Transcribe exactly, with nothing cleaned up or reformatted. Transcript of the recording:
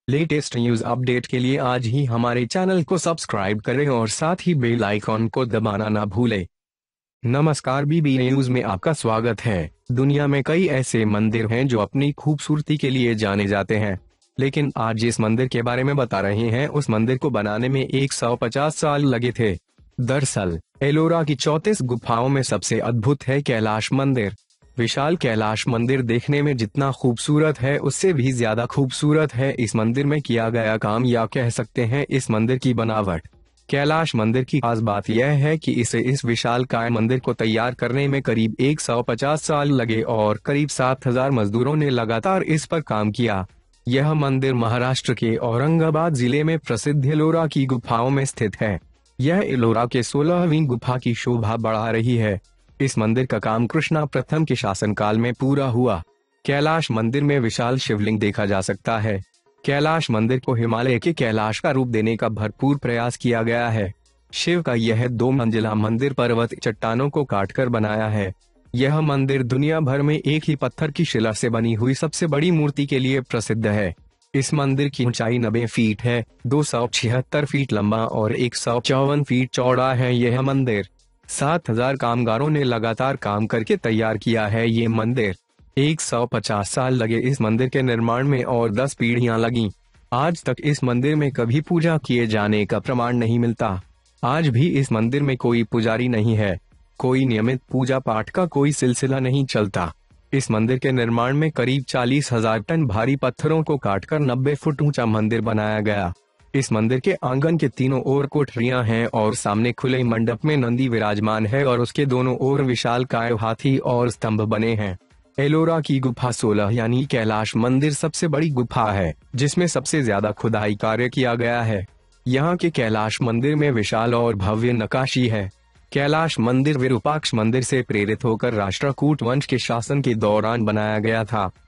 Latest news update के लिए आज ही हमारे चैनल को सब्सक्राइब करें और साथ ही बेल आइकॉन को दबाना ना भूलें। नमस्कार, बीबी न्यूज में आपका स्वागत है। दुनिया में कई ऐसे मंदिर हैं जो अपनी खूबसूरती के लिए जाने जाते हैं, लेकिन आज जिस मंदिर के बारे में बता रहे हैं उस मंदिर को बनाने में एक सौ पचास साल लगे थे। दरअसल एलोरा की चौंतीस गुफाओं में सबसे अद्भुत है कैलाश मंदिर। विशाल कैलाश मंदिर देखने में जितना खूबसूरत है उससे भी ज्यादा खूबसूरत है इस मंदिर में किया गया काम, या कह सकते हैं इस मंदिर की बनावट। कैलाश मंदिर की खास बात यह है कि इसे इस विशालकाय मंदिर को तैयार करने में करीब एक सौ पचास साल लगे और करीब सात हज़ार मजदूरों ने लगातार इस पर काम किया। यह मंदिर महाराष्ट्र के औरंगाबाद जिले में प्रसिद्ध एलोरा की गुफाओं में स्थित है। यह एलोरा के सोलहवीं गुफा की शोभा बढ़ा रही है। इस मंदिर का काम कृष्णा प्रथम के शासनकाल में पूरा हुआ। कैलाश मंदिर में विशाल शिवलिंग देखा जा सकता है। कैलाश मंदिर को हिमालय के कैलाश का रूप देने का भरपूर प्रयास किया गया है। शिव का यह दो मंजिला मंदिर पर्वत चट्टानों को काटकर बनाया है। यह मंदिर दुनिया भर में एक ही पत्थर की शिला से बनी हुई सबसे बड़ी मूर्ति के लिए प्रसिद्ध है। इस मंदिर की ऊंचाई नब्बे फीट है, दो सौ छिहत्तर फीट लंबा और एक सौ चौवन फीट चौड़ा है। यह मंदिर सात हज़ार कामगारों ने लगातार काम करके तैयार किया है। ये मंदिर एक सौ पचास साल लगे इस मंदिर के निर्माण में और दस पीढ़ियां लगीं। आज तक इस मंदिर में कभी पूजा किए जाने का प्रमाण नहीं मिलता। आज भी इस मंदिर में कोई पुजारी नहीं है। कोई नियमित पूजा पाठ का कोई सिलसिला नहीं चलता। इस मंदिर के निर्माण में करीब चालीस हजार टन भारी पत्थरों को काटकर नब्बे फुट ऊंचा मंदिर बनाया गया। इस मंदिर के आंगन के तीनों ओर कोठरियां हैं और सामने खुले मंडप में नंदी विराजमान है और उसके दोनों ओर विशालकाय हाथी और स्तंभ बने हैं। एलोरा की गुफा सोलह यानी कैलाश मंदिर सबसे बड़ी गुफा है जिसमें सबसे ज्यादा खुदाई कार्य किया गया है। यहाँ के कैलाश मंदिर में विशाल और भव्य नक्काशी है। कैलाश मंदिर विरूपाक्ष मंदिर से प्रेरित होकर राष्ट्रकूट वंश के शासन के दौरान बनाया गया था।